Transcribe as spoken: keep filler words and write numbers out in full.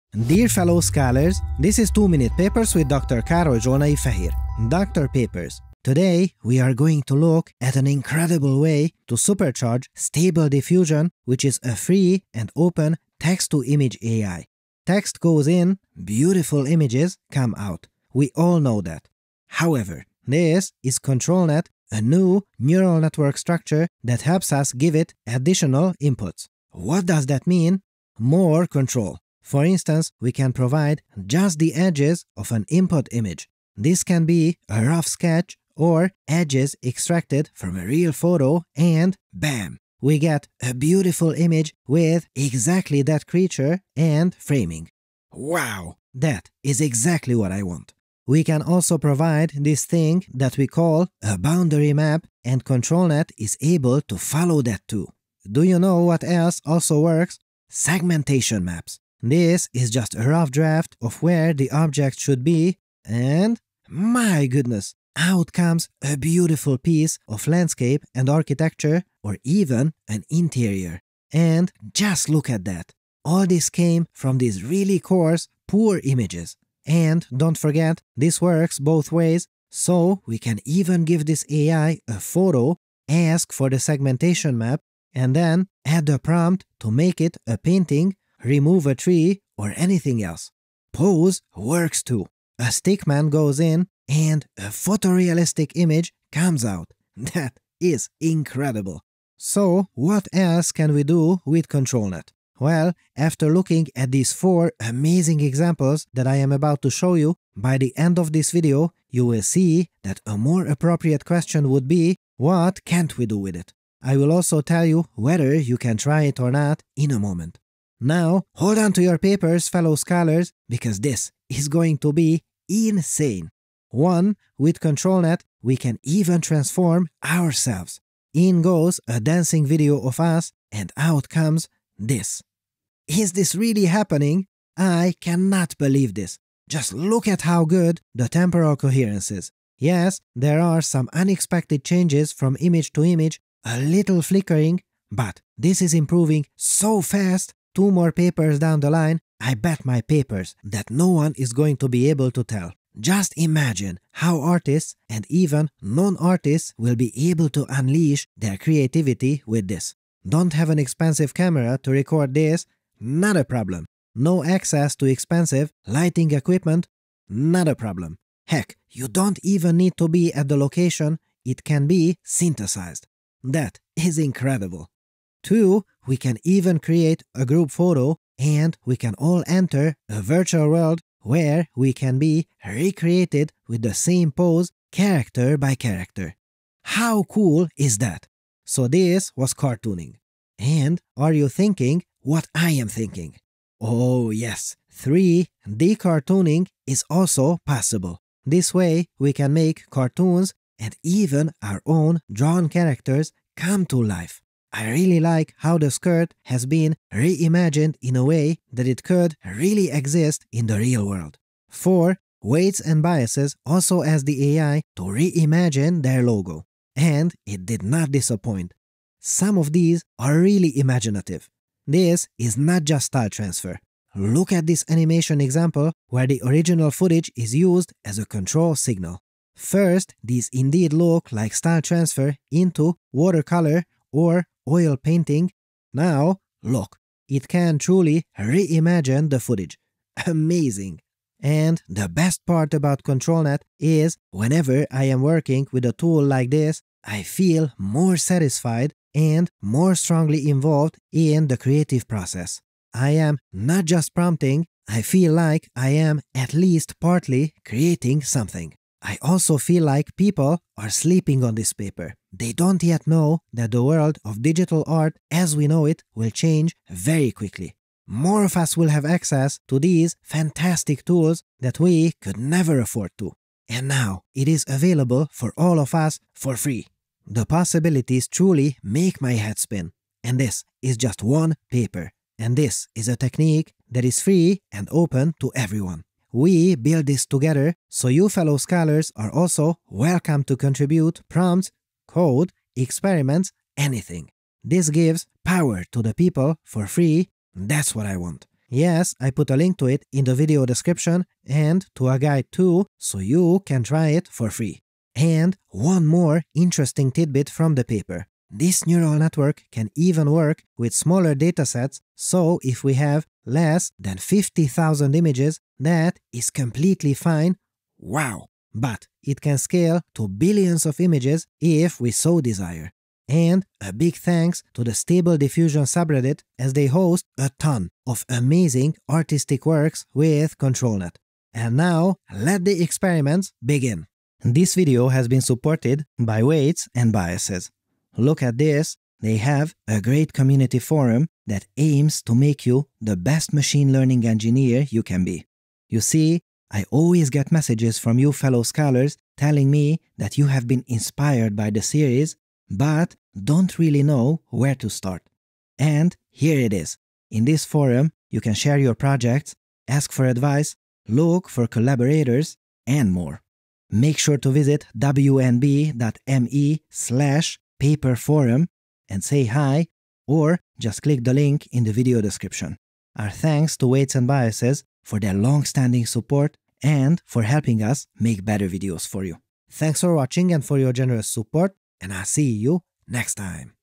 Dear fellow scholars, this is two minute Papers with Doctor Károly Zsolnai Fehér. Doctor Papers. Today, we are going to look at an incredible way to supercharge Stable Diffusion, which is a free and open text-to-image A I. Text goes in, beautiful images come out. We all know that. However, this is ControlNet, a new neural network structure that helps us give it additional inputs. What does that mean? More control. For instance, we can provide just the edges of an input image. This can be a rough sketch or edges extracted from a real photo and bam! We get a beautiful image with exactly that creature and framing. Wow! That is exactly what I want. We can also provide this thing that we call a boundary map, and ControlNet is able to follow that too. Do you know what else also works? Segmentation maps. This is just a rough draft of where the object should be, and my goodness, out comes a beautiful piece of landscape and architecture, or even an interior. And just look at that. All this came from these really coarse, poor images. And don't forget, this works both ways, so we can even give this A I a photo, ask for the segmentation map, and then add a prompt to make it a painting, remove a tree, or anything else. Pose works too. A stickman goes in, and a photorealistic image comes out. That is incredible. So, what else can we do with ControlNet? Well, after looking at these four amazing examples that I am about to show you, by the end of this video, you will see that a more appropriate question would be, what can't we do with it? I will also tell you whether you can try it or not in a moment. Now, hold on to your papers, fellow scholars, because this is going to be insane. One, with ControlNet, we can even transform ourselves. In goes a dancing video of us, and out comes this. Is this really happening? I cannot believe this. Just look at how good the temporal coherence is. Yes, there are some unexpected changes from image to image, a little flickering, but this is improving so fast. Two more papers down the line, I bet my papers that no one is going to be able to tell. Just imagine how artists and even non-artists will be able to unleash their creativity with this. Don't have an expensive camera to record this? Not a problem. No access to expensive lighting equipment? Not a problem. Heck, you don't even need to be at the location, it can be synthesized. That is incredible. Two, we can even create a group photo, and we can all enter a virtual world where we can be recreated with the same pose, character by character. How cool is that? So this was cartooning. And are you thinking what I am thinking? Oh yes, three D cartooning is also possible. This way we can make cartoons and even our own drawn characters come to life. I really like how the skirt has been reimagined in a way that it could really exist in the real world. four. Weights and Biases also asked the A I to reimagine their logo. And it did not disappoint. Some of these are really imaginative. This is not just style transfer. Look at this animation example where the original footage is used as a control signal. First, these indeed look like style transfer into watercolor or oil painting. Now, look, it can truly reimagine the footage. Amazing! And the best part about ControlNet is whenever I am working with a tool like this, I feel more satisfied and more strongly involved in the creative process. I am not just prompting, I feel like I am at least partly creating something. I also feel like people are sleeping on this paper. They don't yet know that the world of digital art as we know it will change very quickly. More of us will have access to these fantastic tools that we could never afford to. And now it is available for all of us for free. The possibilities truly make my head spin. And this is just one paper. And this is a technique that is free and open to everyone. We build this together, so you fellow scholars are also welcome to contribute prompts, code, experiments, anything. This gives power to the people for free. That's what I want. Yes, I put a link to it in the video description and to a guide too, so you can try it for free. And one more interesting tidbit from the paper. This neural network can even work with smaller datasets, so if we have less than fifty thousand images, that is completely fine. Wow! But it can scale to billions of images if we so desire. And a big thanks to the Stable Diffusion subreddit, as they host a ton of amazing artistic works with ControlNet. And now, let the experiments begin. This video has been supported by Weights and Biases. Look at this, they have a great community forum that aims to make you the best machine learning engineer you can be. You see, I always get messages from you fellow scholars telling me that you have been inspired by the series, but don't really know where to start. And here it is. In this forum, you can share your projects, ask for advice, look for collaborators, and more. Make sure to visit w n b dot m e slash paper forum and say hi, or just click the link in the video description. Our thanks to Weights and Biases for their long-standing support and for helping us make better videos for you. Thanks for watching and for your generous support, and I'll see you next time.